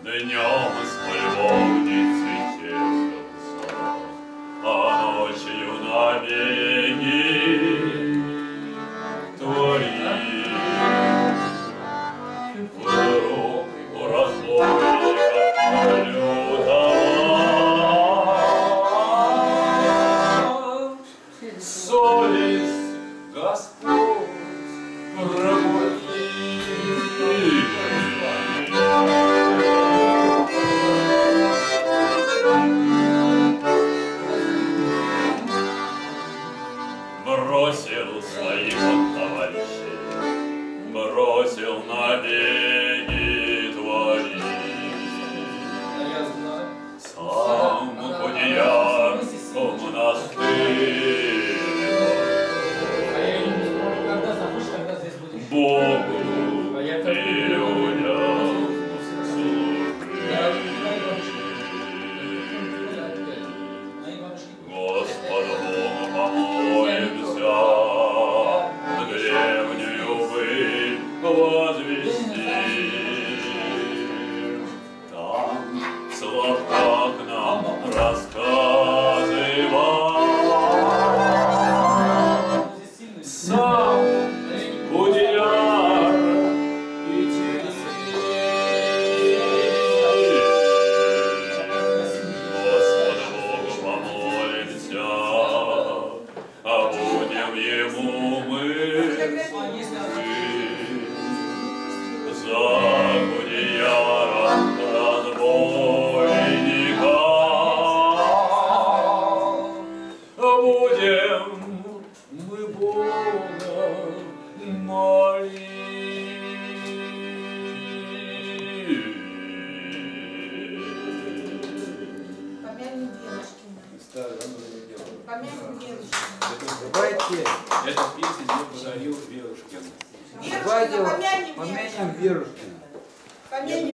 Днем с полюбовницей тешился, а ночью навеки творит. Вдруг у разбойника лютого совесть Господь пробудил. Бросил своих товарищей, бросил навеки творить. Сам Кудеяр в монастырь Богу и людям служить. Господу помолимся, древнюю быль возвести. Там Славкак нам рассказывал сам Кудеяр и Господу Богу помолимся, а будем Ему мы за Кудеяра разбойника. Будем мы Бога молить. Помянем Верушкина. Помянем Верушкина. Давайте, Эту песню мне подарил Верушкин. Верушкина, помянем помянем Верушкина. Верушкина. Помянем.